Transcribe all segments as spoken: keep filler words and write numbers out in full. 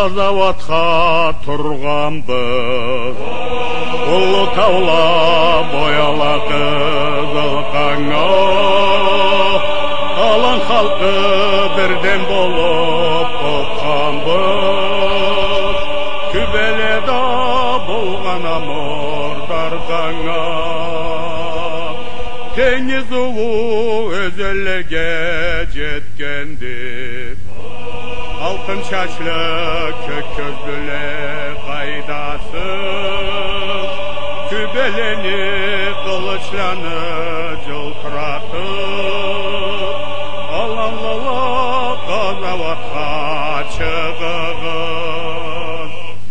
Қазаватқа тұрғанбыз, ұлы таула бояла қызыл қаңа, алан халқы бірден болып қоққанбыз, күбеледа болған амурдар заңа. Теңіз уы өзеллеге жеткенде, алтын шашлы көк көзділі қайдасыз, күбелені қылышланы жылтыратып, аланлыла Қазаватқа шығығыз.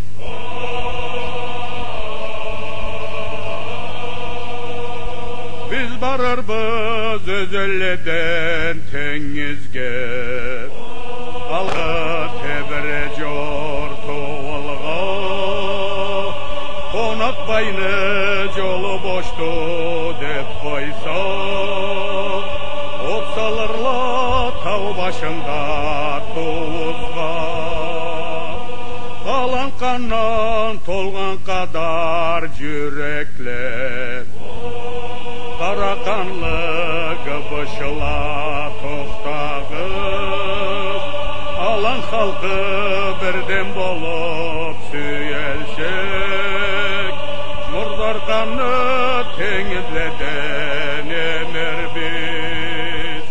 Biz барырбыз өзелледен теңізге, алғы тебірі жор туылға, қонақ байны жолы бошты деп қойса, опсалырла тау башында туызға. Алан қаннан толған қадар жүрекler, қарақанлы гыбышыла тоқтағыз, алан халқы бірден болып сүйелсек, мұрдар қаны теңізледен емер біз.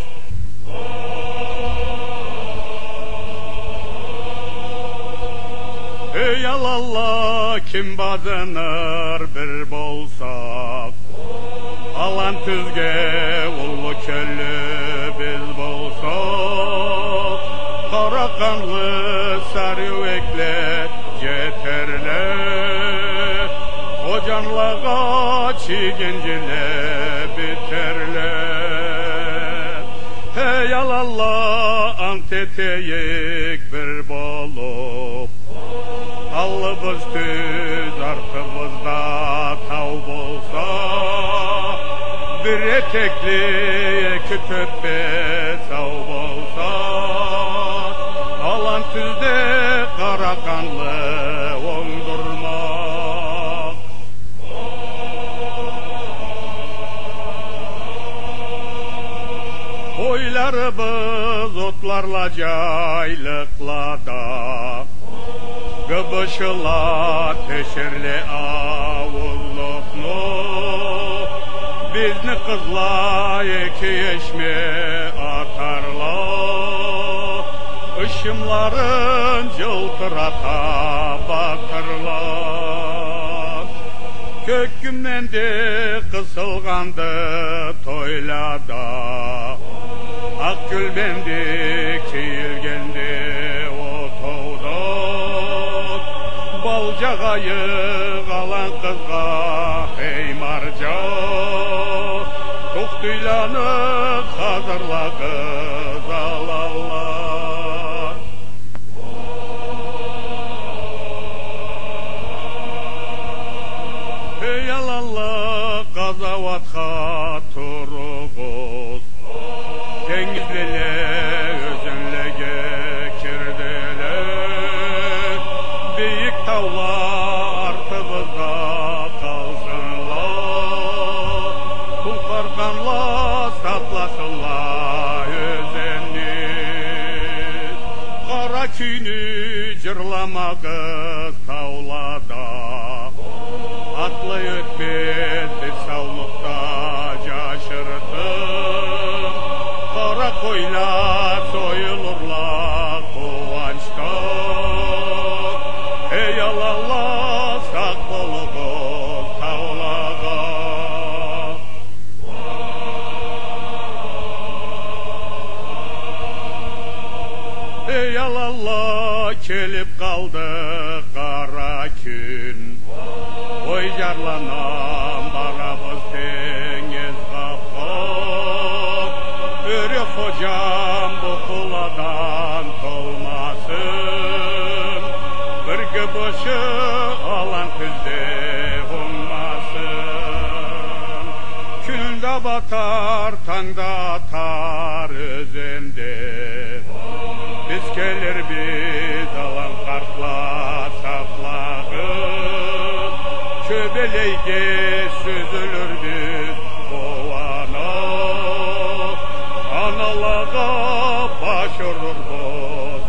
Ey алалла, кім базыныр бір болсақ, алан түзге ұлы көлі біз болсақ, қарақанлы сарыөкле жетерлі, қожанлаға чигенжілі бітерлі. Ей алалла, ант етейік бір болып, алыбыз түз артымызда тау болса, bir etekli iki töppe sağ bolsa, alan tüzde karakanlı oңdurmak. Oylarımız otlarla caylıklada, gıbışıla teşirli avulluqnu, bizni qızla iki eşme atarla, ışımların жылтырата батырla. Kökümende kısılgandı toylada, ak gülbendi kiyilgendi o toğda, balcağayı alan kızga hey marca, toktuylanıp hazırla kız alallar. Hey alallah, Қазаватқа тұрғыз, теңізлеле өзенлеге кірделер, бейік таулар артыбызда қалсынлар, құлқарғанла сатласынла өзеннен. Қара күйні жырламағыз таулада, атлы өтмезді саулықта жашыртып, қара қойлар сойылырла қуанышта. Ей алалла, сақ болығыз таулаға. Ей алалла, келіп қалды қара күн, ой жарланам барабыз теңіз қапқа, өре қожам бұқыладан толмасын, бір гүбішы алан күзде оңмасын. Күнда батар, таңда атар өзенде, biz gelir biz alan kartlı sakla saplağım, çöbeleyge süzülürdü kovana, analara başvurur boz.